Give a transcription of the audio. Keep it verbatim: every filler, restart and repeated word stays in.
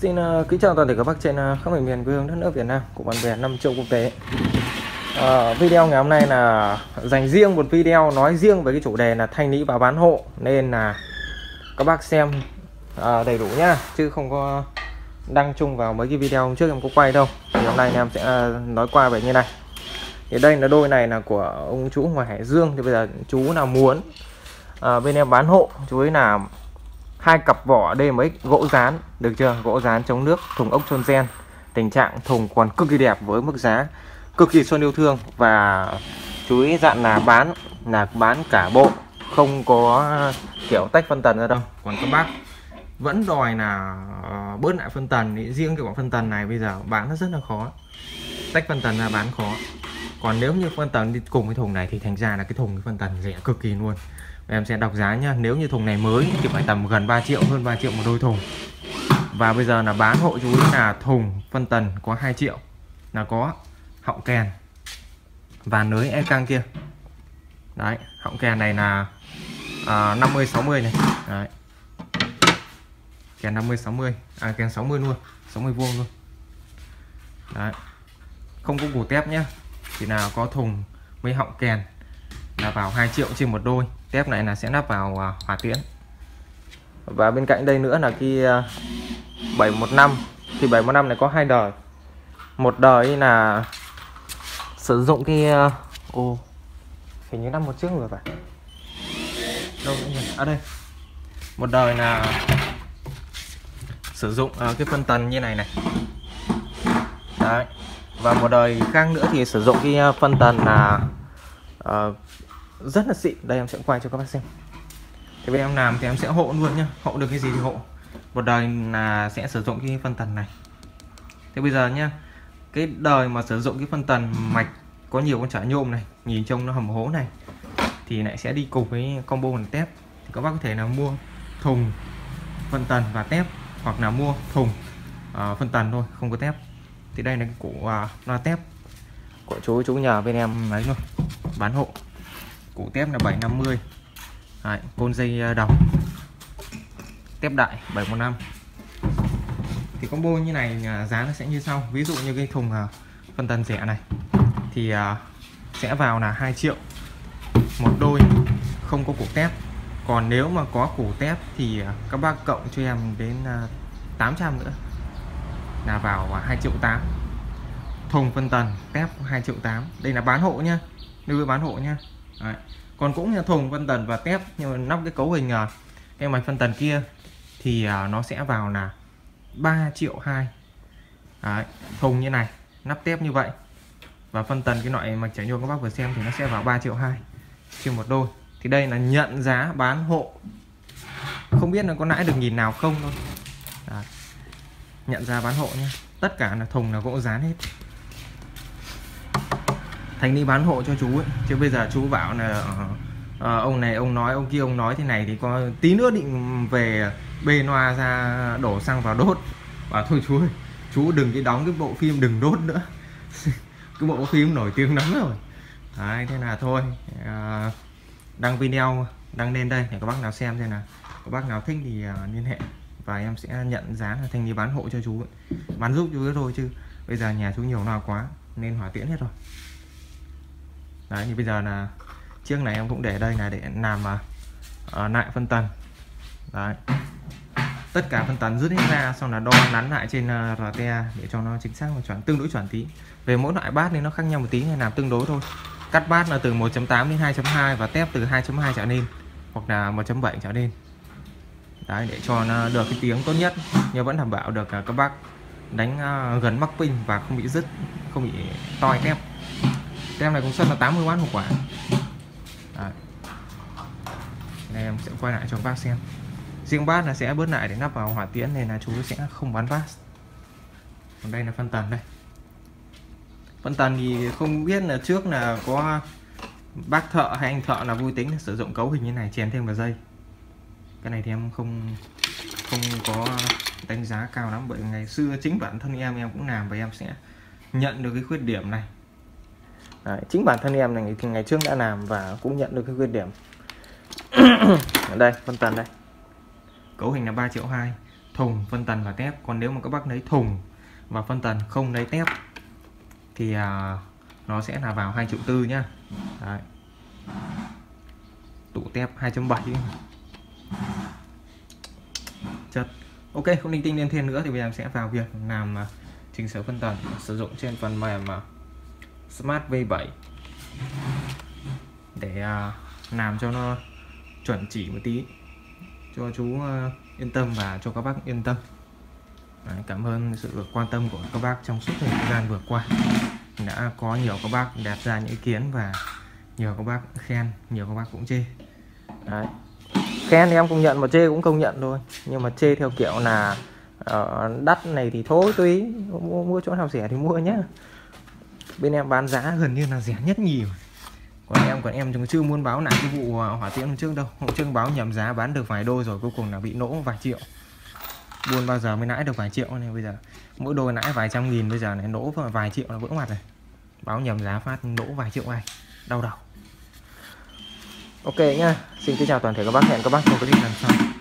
Xin uh, kính chào toàn thể các bác trên uh, khắp mọi miền quê hương đất nước Việt Nam của bạn bè năm châu quốc tế. Uh, video ngày hôm nay là dành riêng một video nói riêng về cái chủ đề là thanh lý và bán hộ, nên là các bác xem uh, đầy đủ nhá, chứ không có đăng chung vào mấy cái video hôm trước em có quay đâu. Thì hôm nay em sẽ uh, nói qua về như này. Thì đây là đôi này là của ông chú ngoài Hải Dương. Thì bây giờ chú nào muốn uh, bên em bán hộ, chú ấy là hai cặp vỏ đây mấy gỗ dán, được chưa? Gỗ dán chống nước, thùng ốc chôn gen, tình trạng thùng còn cực kỳ đẹp với mức giá cực kỳ xuân yêu thương. Và chú ý dặn là bán là bán cả bộ, không có kiểu tách phân tần ra đâu. Còn các bác vẫn đòi là uh, bớt lại phân tần thì riêng cái bọn phân tần này bây giờ bán nó rất là khó, tách phân tần ra bán khó. Còn nếu như phân tần đi cùng với thùng này thì thành ra là cái thùng cái phân tần rẻ cực kỳ luôn. Em sẽ đọc giá nhá. Nếu như thùng này mới thì phải tầm gần ba triệu, hơn ba triệu một đôi thùng. Và bây giờ là bán hộ chú ý là thùng phân tần có hai triệu, là có họng kèn và nới e căng kia. Đấy, họng kèn này là à, năm mươi sáu mươi này. Đấy. Kèn năm mươi sáu mươi, à kèn sáu mươi luôn, sáu mươi vuông luôn. Đấy. Không có củ tép nhá. Thì nào có thùng với họng kèn là vào hai triệu trên một đôi. Tép này là sẽ lắp vào uh, hỏa tiễn. Và bên cạnh đây nữa là cái uh, bảy một năm. Thì bảy một năm này có hai đời. Một đời là sử dụng cái uh, ô hình như năm một trước rồi phải. Đâu nữa nhỉ? À đây. Một đời là sử dụng uh, cái phân tần như này này. Đấy. Và một đời khác nữa thì sử dụng cái uh, phân tần là uh, rất là xịn. Đây em sẽ quay cho các bác xem. Thì bên em làm thì em sẽ hộ luôn nhá. Hộ được cái gì thì hộ. Một đời là sẽ sử dụng cái phân tần này. Thế bây giờ nhá, cái đời mà sử dụng cái phân tần mạch có nhiều con chả nhôm này, nhìn trông nó hầm hố này, thì lại sẽ đi cùng với combo là tép. Thì các bác có thể là mua thùng phân tần và tép, hoặc là mua thùng uh, phân tần thôi, không có tép. Thì đây là cái củ uh, loa tép của chú chú nhờ bên em ấy luôn, bán hộ. Củ tép là bảy năm mươi. Đấy, côn dây đồng, tép đại bảy một năm. Thì combo như này giá nó sẽ như sau. Ví dụ như cái thùng uh, phân tần rẻ này thì uh, sẽ vào là hai triệu một đôi, không có củ tép. Còn nếu mà có củ tép thì uh, các bác cộng cho em đến uh, tám trăm nữa là vào uh, hai triệu tám. Thùng phân tần tép hai triệu tám. Đây là bán hộ nhá, đưa bán hộ nhá. Đấy. Còn cũng là thùng phân tần và tép, nhưng mà nắp cái cấu hình uh, cái mạch phân tần kia thì uh, nó sẽ vào là ba triệu hai. Đấy. Thùng như này, nắp tép như vậy, và phân tần cái loại mạch chảy nhôm các bác vừa xem thì nó sẽ vào ba triệu hai trên một đôi. Thì đây là nhận giá bán hộ, không biết là có lãi được nghìn nào không thôi. Đấy. Nhận giá bán hộ nhé. Tất cả là thùng là gỗ dán hết. Thành đi bán hộ cho chú ấy. Chứ bây giờ chú bảo là uh, ông này ông nói, ông kia ông nói thế này thì có tí nữa định về bê loa ra đổ xăng vào đốt. Bảo thôi chú ơi, chú đừng cái đóng cái bộ phim đừng đốt nữa. Cái bộ phim nổi tiếng lắm rồi. Đấy, thế là thôi uh, đăng video đăng lên đây để các bác nào xem xem nào. Các bác nào thích thì uh, liên hệ và em sẽ nhận giá là thanh lý bán hộ cho chú ấy. Bán giúp chú ấy thôi, chứ bây giờ nhà chú nhiều loa quá nên hỏa tiễn hết rồi. Đấy, thì bây giờ là chiếc này em cũng để đây là để làm uh, lại phân tần. Đấy, tất cả phân tần rút hết ra, xong là đo nắn lại trên uh, rờ tê a để cho nó chính xác và chuẩn, tương đối chuẩn tí. Về mỗi loại bát nên nó khác nhau một tí, nên làm tương đối thôi. Cắt bát là từ một chấm tám đến hai chấm hai và tép từ hai chấm hai trở lên, hoặc là một chấm bảy trở lên. Đấy, để cho nó được cái tiếng tốt nhất, nhưng vẫn đảm bảo được uh, các bác đánh uh, gần mắc pin và không bị rứt, không bị toi tép. Tem này công suất là tám mươi oát một quả. Đấy. Đây em sẽ quay lại cho các bác xem. Riêng bát là sẽ bớt lại để nắp vào hỏa tiễn, nên là chú sẽ không bán bát. Còn đây là phân tần đây. Phân tần thì không biết là trước là có bác thợ hay anh thợ là vui tính sử dụng cấu hình như này chèn thêm vào dây. Cái này thì em không không có đánh giá cao lắm, bởi ngày xưa chính bản thân em em cũng làm và em sẽ nhận được cái khuyết điểm này. Đấy, chính bản thân em này thì ngày trước đã làm và cũng nhận được cái khuyết điểm. Ở đây phân tần đây, cấu hình là ba triệu hai. thùng, phân tần và tép. Còn nếu mà các bác lấy thùng và phân tần không lấy tép thì à, nó sẽ là vào hai triệu tư nhá. Đấy. Tủ tép hai chấm bảy chất. Ok, không linh tinh lên thêm nữa thì bây giờ sẽ vào việc làm uh, chỉnh sửa phân tần sử dụng trên phần mềm uh, Smart V bảy để uh, làm cho nó chuẩn chỉ một tí cho chú uh, yên tâm và cho các bác yên tâm. Đấy, cảm ơn sự quan tâm của các bác trong suốt thời gian vừa qua. Đã có nhiều các bác đặt ra những ý kiến và nhiều các bác khen, nhiều các bác cũng chê. Đấy. Khen thì em cũng nhận mà chê cũng công nhận thôi, nhưng mà chê theo kiểu là uh, đắt này thì thôi tùy, mua, mua chỗ nào rẻ thì mua nhá. Bên em bán giá gần như là rẻ nhất nhì. Còn em còn em chúng chưa muốn báo lại cái vụ hỏa tiễn hôm trước đâu. Hôm trước báo nhầm giá bán được vài đôi rồi cuối cùng là bị nỗ vài triệu. Buôn bao giờ mới lãi được vài triệu này, bây giờ mỗi đôi lãi vài trăm nghìn, bây giờ này nỗ vài triệu là vỡ mặt rồi. Báo nhầm giá phát nỗ vài triệu này, đau đầu. Ok nhá, xin kính chào toàn thể các bác, hẹn các bác trong clip lần sau.